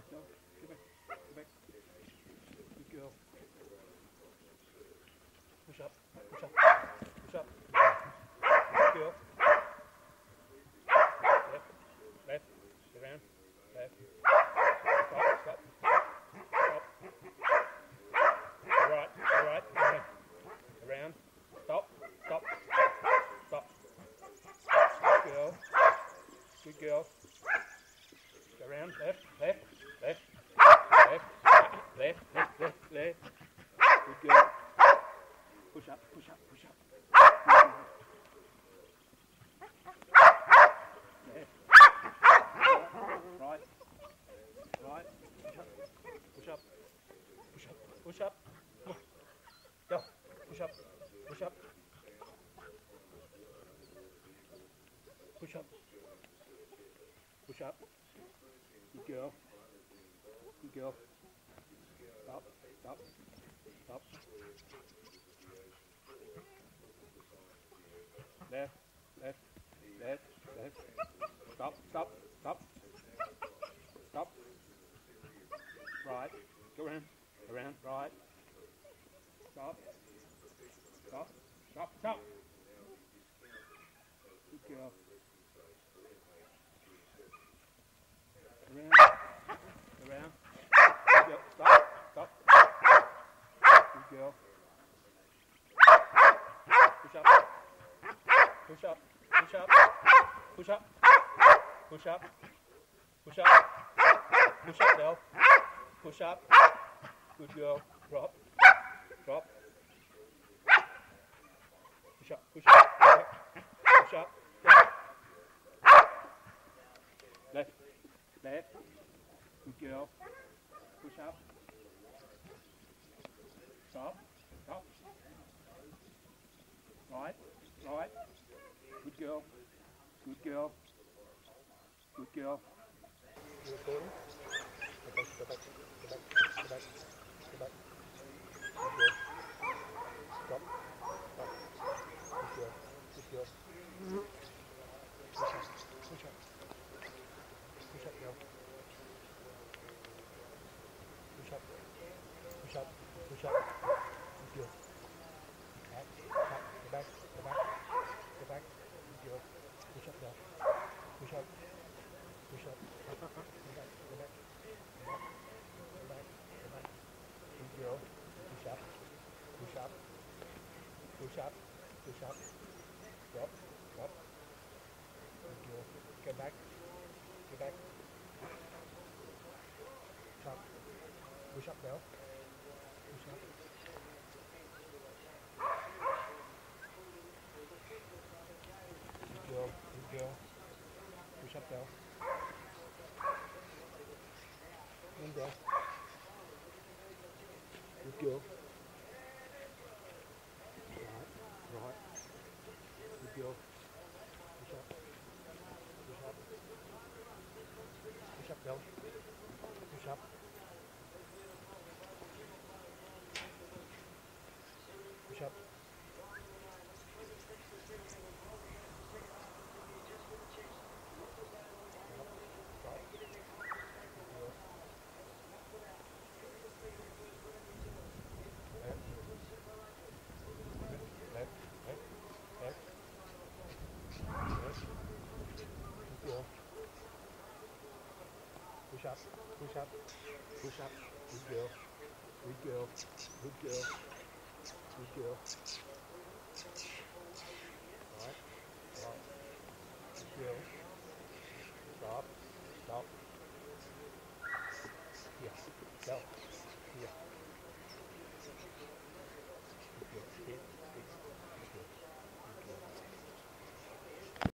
No, go back. Go back. Good girl. Push up. Push up. Push up. Good girl. Left. Left. Around. Left. Stop. Stop. Stop. Right. Right. Around. Around. Stop. Stop. Stop. Good girl. Good girl. Go around. Left. Left. Left. Left. Left. Left. Left. Left. Good girl. Push up. Push up. Push up. Left. Right. Right. Push up. Push up. Push up. Push up. Go. Push up. Push up. Push up. Push up. Good girl. Good girl. Stop. Stop. Stop. Left. Left. Left. Left. Stop. Stop. Stop. Stop. Right. Go around. Around. Right. Stop. Stop. Stop. Stop. Good girl. Around. Around. Good girl. Stop. Stop. Good girl. Push up. Push up. Push up. Push up. Push up. Push up. Push up, Dell. Push up. Good girl. Drop. Drop. Push up. Push up. Push up. Left. Left. Good girl. Push up. Stop. Stop. Right. Right. Good girl. Good girl. Good girl. You recording? Go back. Go back. Go back. Go back. Go back. Good girl. Stop. Stop. Good girl. Good girl. Push up. Push up. Push up, girl. Push up. Push up. Push up. Good girl. Back. Back. Go back. Go back. Go back. Good girl. Push up, girl. Push up. Push up. Go back. Go back. Go back. Go back. Go back. Good girl. Push up. Push up. Push up. Push up. Drop. Drop. Good girl. Go back. Go back. Push up. Push up, Dell. Push up. Good girl. Good girl. Push up, Dell. And Dell. Good girl. Right. Right. Good girl. Push up. Push up. Push up, Dell. Push up. Push up. Push up, push up, push up. Good girl, good girl, good girl, good girl. Right, right, good girl.